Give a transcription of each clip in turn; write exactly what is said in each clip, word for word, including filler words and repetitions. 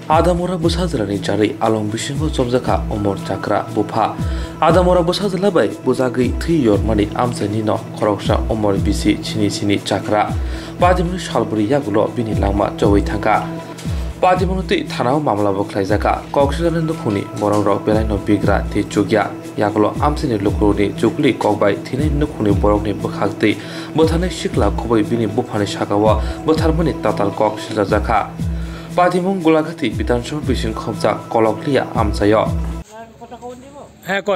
Adamora Busazrani Jari along Bishingo Zomzaka Omor Chakra Bupa Adamora Busazlabai Buzagi three your money Amsanino Korosha Omor Bisi Chini Chini Chakra Badimu Shalburi Yagulo Bini Lama Joey Tanka Badimuti Tanao Mamla Boklaizaka Kokshan Nukuni Mororo Belano Bigra Te Chugya Yagulo Amsini Lukuni Jukli Kogbai Tine Nukuni Boroni Bukhakti Botane Shikla Kobai Bini Bupani Shakawa Botarmani Tatal Kokshazaka Padimung Gulagati Bitanshur Bishin Khomza Koloklia Amsayo. হ্যাঁ কোন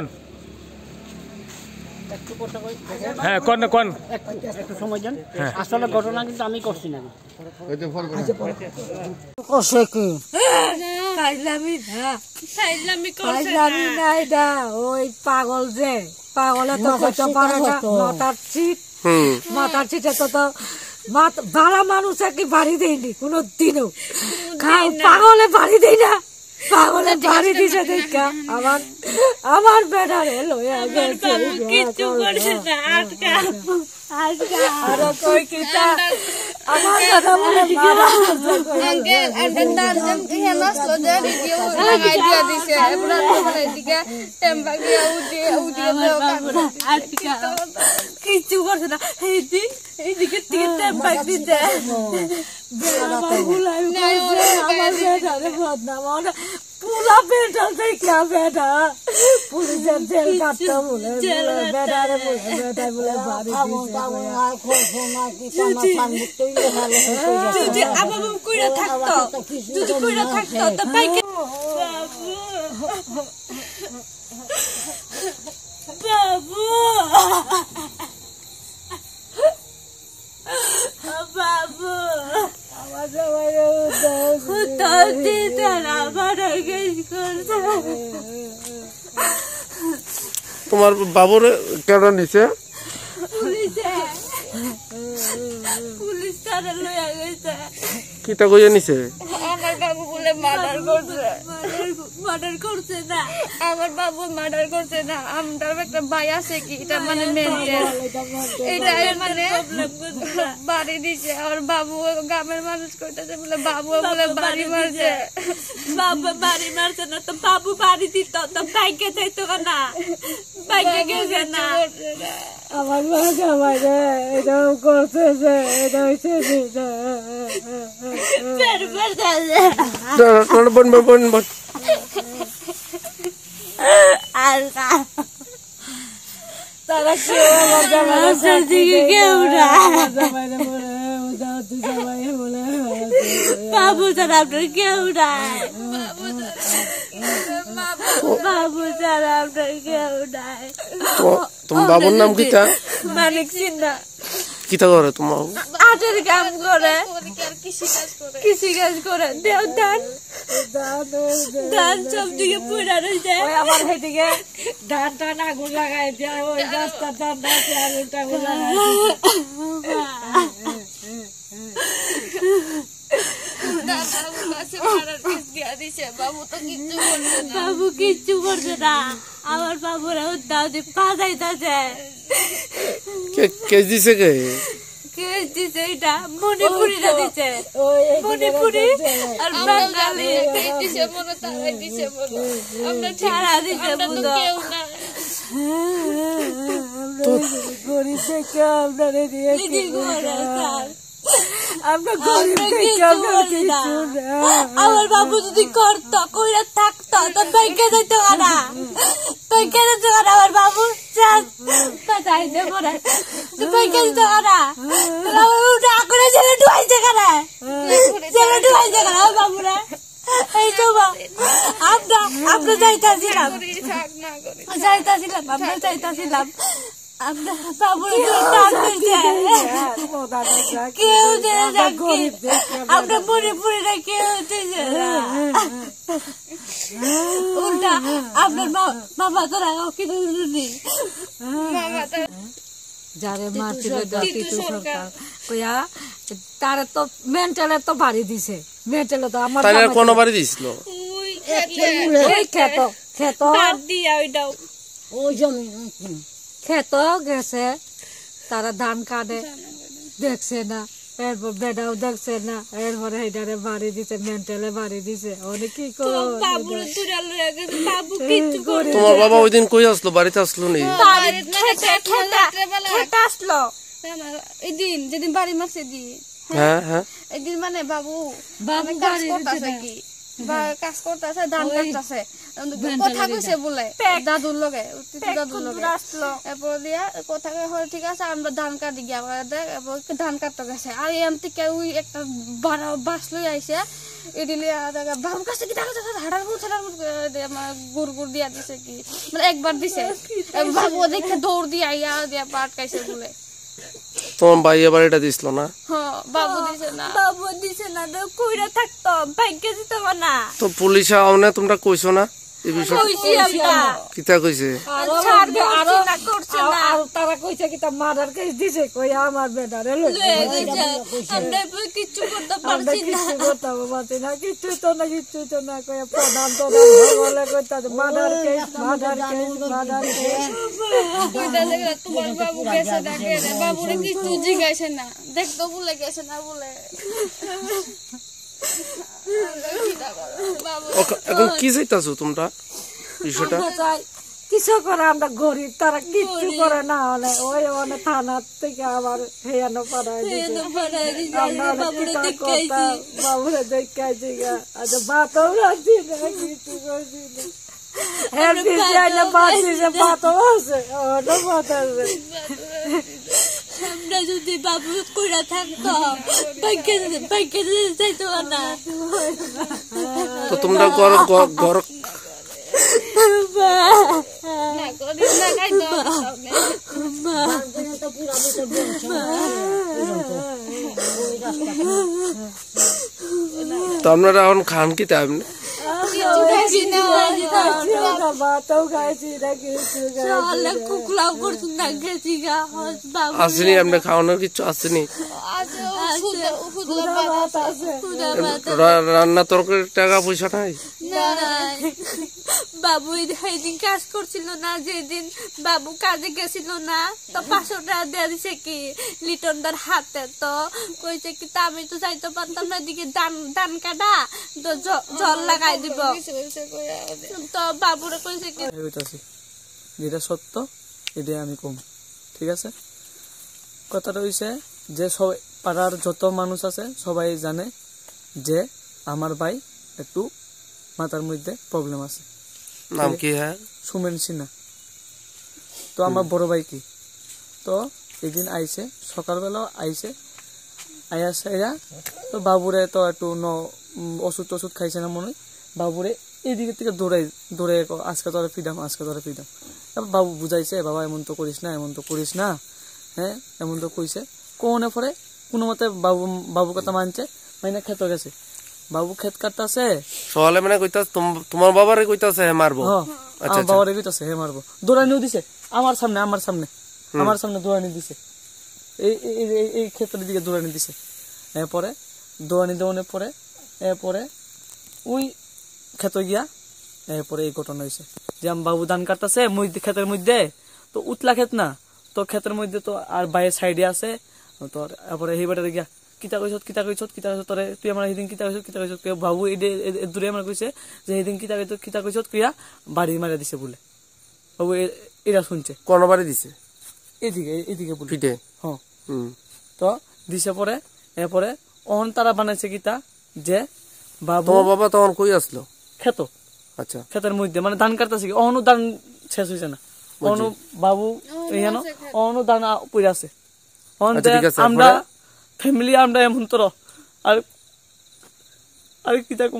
হ্যাঁ কোন কোন একটু সময় দেন আসলে ঘটনা কিন্তু আমি করছি না ওই তো ফোন করছে কি ফাইজলামি না ফাইজলামি করছে ফাইজলামি না এটা ওই পাগল যে পাগলে তো কত পারে না মাথার চিট হুম মাথার চিটে তো তো ভালো মানুষ কি বাড়ি দেয়নি কোনো দিনও পাগলে বাড়ি দেয় না পাগলে বাড়ি দিছে দেখা আমার আমার বেটারে লইয়া গেছে কিছু করছে না আটকা আটকা আর কই কিটা আমার দাদা বলে মারা আঙ্কেল আন্ডার জম দিয়ে নষ্ট দে ভিডিও লাগাই দিয়া দিছে পুরা মানে দিকে টেম্পা গিয়া উঠে উঠে আটকা কিছু করছে না এই দিক এই দিকে দিকে টেম্পা দিছে আমার ভুলাই আমার বেটারে বদনাম পুরা বেটাল দেখা বেটা পুলিশের জেল কাটতে বলে বেটারে বলে বেটাই বলে বাড়ি যদি আমার কইরা থাকতো যদি কইরা থাকতো তো বাইকে বাবু বাবু আমার সবাই উত্তর দিতে না বাড়ি গেছ করছে তোমার বাবুর কেডা নিছে পুলিশে পুলিশ তারে লইয়া গেছে কিটা কইয়া নিছে আমার বাবু বলে মার্ডার করছে মার্ডার করছে না আমার বাবু মার্ডার করছে না আমার একটা ভাই আছে কি এটা মানে মেন্টাল এটা মানে বাড়ি দিছে আর বাবু গ্রামের মানুষ কইতাছে বলে বাবু বলে বাড়ি মারছে বাবু বাড়ি মারছে না তো বাবু বাড়ি দিত তো বাইকে যাইতো না বাইকে গেছে না আমার বাবা আমার এটা করছে যে এটা হইছে যে বন বন বন বন আর তারা কেউ আমার জামাইয়ের দিকে কেউ না বাবু তারা আপনার কেউ নাই বাবু তারা আপনার কেউ নাই তোমার বাবুর নাম কিটা মানিক সিনহা কিটা করে তোমার আটের কাম করে কৃষি কাজ করে দেও ধান ধান সব দিকে পুরা রয়েছে আমার সেদিকে ধান টান আগুন লাগাই দেয় ওই রাস্তা ধান আগুন টাগুন লাগাই বাবু কিচ্ছু করছে না আমার বাবুরা উদ্দাও দিয়ে পাজাইতেছে কে দিছে কে কে দিছে এটা মণিপুরিরা দিছে মণিপুরি আর বাঙালি দিছে মনে তারাই দিছে মনে আমরা ছাড়া দিছে বুঝো গরিব থেকে আপনারে দিয়ে কি আমরা গরিব থেকে আমরা কিছু না আমার বাবু যদি করতো কইরা থাকতো তো ব্যাংকে যাইতো না ব্যাংকে যাইতো না আমার বাবু পাঠাইতে পরে তো ব্যাংকে যাইতো না আমার উঠে করে ছেলে ডুয়াইছে কেন ছেলে ডুয়াইছে কেন আমার বাবুরা এই তো আমরা আমরা যাইতাছিলাম যাইতাছিলাম আমরা যাইতাছিলাম আমরা বাবুরা কেউ আমরা পুরি পুরিটা কেউ উল্টা আপনার বাবা তো রাগাও কিন্তু যারে মারছিল টিটু সরকার কইয়া তারে তো মেন্টালে তো বাড়ি দিছে মেন্টালে তো আমার তারে কোন বাড়ি দিছিল ওই ক্ষেত ক্ষেত দিয়া ওইটাও ওই জমি ক্ষেত গেছে তারা ধান কাটে দেখছে না এরপর বেডাও দেখছে না এরপরে এটারে বাড়ি দিছে মেন্টালে বাড়ি দিছে অনেক কি করো বাবুর তুরাল হয়ে গেছে বাবু কিচ্ছু করে তোমার বাবা ওই দিন কই আসলো বাড়িতে আসলো নি খেতে আসলো এদিন যেদিন বাড়ি মারছে দি হ্যাঁ হ্যাঁ এদিন মানে বাবু বাবু কাজ বাড়ি করতেছে কি বা কাজ করতেছে ধান কাটতেছে কথা কইছে বলে দাদুর লগে দাদুর লগে এরপর দিয়া কথা হয় ঠিক আছে আমরা ধান কাটি গিয়া দেখ এরপর ধান কাটতে গেছে আর এম থেকে ওই একটা বাড়া বাস লই আইছে এদিলে বাবুর কাছে কি দেখা যাচ্ছে হাড়ার মুখ ছাড়ার মুখ আমার গুড় গুড় দিয়া দিছে কি মানে একবার দিছে বাবু দেখে দৌড় দিয়ে আইয়া দিয়া পাটকাইছে বলে তোমার ভাই এবার এটা দিছিল না হ্যাঁ বাবু দিছে না বাবু দিছে না তো কইরা থাকতো ভাগ্যে দিত না তো পুলিশ আওনে তোমরা কইছো না এই বিষয় কইছি আমরা কিতা কইছে ছাড় করছি না করছে না আর তারা কইছে কি তা মার্ডার কেস দিছে কই আমার বেটারে লই আমরা কিছু করতে আমরা পারছি না কিছু করতে পারছি না কিছু তো না কিছু তো না কই প্রধান তো বলে কইতা murder case murder case murder case এটা দেখে তোমার বাবু গেছে ডাকে বাবুরে কিছু জিজ্ঞাসা না দেখতো বলে গেছে না বলে এখন কি চাইতাছো তোমরা বিষয়টা কিছু করে আমরা গরিব তারা কিচ্ছু করে না হলে ওই অনেক থানার থেকে আবার হেয়ানো পাড়ায় বাবুরে দেখাইছি আচ্ছা ভাতও রাখছি না কিছু করছি না হ্যাঁ বিরিয়ানি ভাত দিছে ভাতও আছে ওটা ভাত আছে আমরা যদি বাবু কইরা থাকতো ভাগ্যে ভাগ্যে যাইতো না তো তোমরা ঘর ঘর তো আপনারা এখন খান কি তাই আসেনি আপনি খাওয়ানোর কিছু আসেনি রান্না তরকারি টাকা পয়সা নাই বাবু সেদিন কাজ করছিল না যেদিন বাবু কাজে গেছিল না তো পাঁচশো টাকা দেওয়া দিছে কি লিটনদার হাতে তো কইছে কি তা আমি তো যাইতে পারতাম না এদিকে ধান ধান কাটা তো জল লাগাই দিব তো বাবুরে কইছে কি যেটা সত্য এটা আমি কম ঠিক আছে কথাটা হইছে যে সবাই পাড়ার যত মানুষ আছে সবাই জানে যে আমার ভাই একটু মাথার মধ্যে প্রবলেম আছে নাম কি হ্যাঁ সুমেন সিনহা তো আমার বড় ভাই কি তো এদিন আইছে সকালবেলা আইছে আয়া সাইরা তো বাবুরে তো একটু ন ওষুধ টষুধ খাইছে না মনে বাবুরে এইদিকে থেকে দৌড়াই দৌড়ে আজকে তোরা ফিডাম আজকে তোরা ফিডাম তারপর বাবু বুঝাইছে বাবা এমন তো করিস না এমন তো করিস না হ্যাঁ এমন তো কইছে কোনে পরে কোনো মতে বাবু বাবু কথা মানছে মাইনা খেতে গেছে বাবু ক্ষেত কাটতাছে সকালে মানে কইতাছ তোমার বাবারে কইতাছে হে মারবো আচ্ছা বাবারে কইতাছে হে মারবো দৌড়ানিও দিছে আমার সামনে আমার সামনে আমার সামনে দৌড়ানি দিছে এই এই ক্ষেতের দিকে দৌড়ানি দিছে এরপরে দৌড়ানি দেওয়ানোর পরে এরপরে ওই ক্ষেতে গিয়া এরপরে এই ঘটনা হয়েছে যে আমার বাবু ধান কাটতেছে মধ্যে ক্ষেতের মধ্যে তো উতলা ক্ষেত না তো ক্ষেতের মধ্যে তো আর বাইরের সাইডে আছে তো এরপরে এই বাটারে গিয়া কিতা কইছত কিতা কইছত কিতা কইছত তোরে তুই আমার সেদিন কিতা কইছত কিতা কইছত বাবু এই দূরে আমার কইছে যে সেদিন কিতা কইছত কিতা কইছত কিয়া বাড়ি মারা দিছে বলে বাবু এরা শুনছে কোন বাড়ি দিছে এদিকে এদিকে বলে পিঠে হ্যাঁ তো দিছে পরে এরপরে অহন তারা বানাইছে কিতা যে বাবু তোমার বাবা তখন কই আসলো খেত আচ্ছা ক্ষেতের মধ্যে মানে ধান কাটতেছে অহনু ধান শেষ হয়েছে না অহনু বাবু এখানে অহনু ধান পড়ে আছে আমরা ফ্যামিলি আমরা এমন তোর আর আর কিতা কম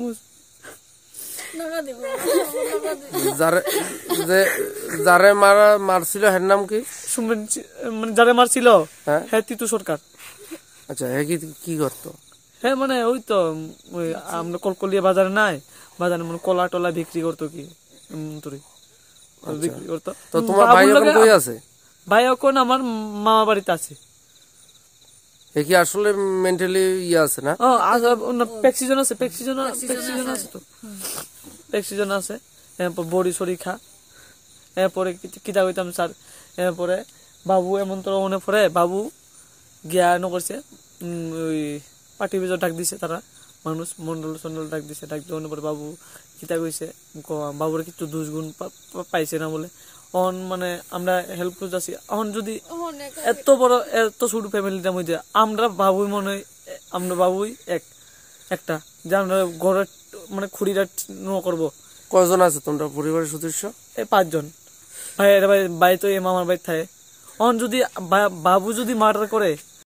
যারে যে যারে মারা মারছিল হের নাম কি সুমেন মানে যারে মারছিল হ্যাঁ তিতু সরকার আচ্ছা হ্যাঁ কি কি করতো হ্যাঁ মানে ওই তো ওই আমরা কলকলিয়া বাজারে নাই বাজারে মানে কলা টলা বিক্রি করতো কি তোরে বিক্রি করতো তো তোমার ভাই এখন কই আছে ভাই এখন আমার মামা বাড়িতে আছে এ কি আসলে মেন্টালি ইয়া আছে না ও প্যাক্সিজন আছে প্যাক্সিজন প্যাক্সিজন আছে তো প্যাক্সিজন আছে এরপর বড়ি সরি খা এরপরে কিতা কইতাম স্যার এরপরে বাবু এমন তোর মনে পড়ে বাবু গিয়া ন করছে ওই পার্টি বেজা ডাক দিছে তারা মানুষ মন্ডল সন্ডল ডাক দিছে ডাক দেওয়ার পরে বাবু কিতা কইছে বাবুর কিছু দোষ গুণ পাইছে না বলে অন মানে আমরা হেল্প করতেছি অন যদি এত বড় এত ছোট ফ্যামিলিটার মধ্যে আমরা বাবুই মনে হয় আমরা বাবুই এক একটা যে আমরা ঘরের মানে খুঁড়িটা ন করবো। কয়জন আছে তোমরা পরিবারের সদস্য? এই পাঁচজন ভাই ভাই ভাই তো এই মামার ভাই থাকে অন যদি বাবু যদি মার্ডার করে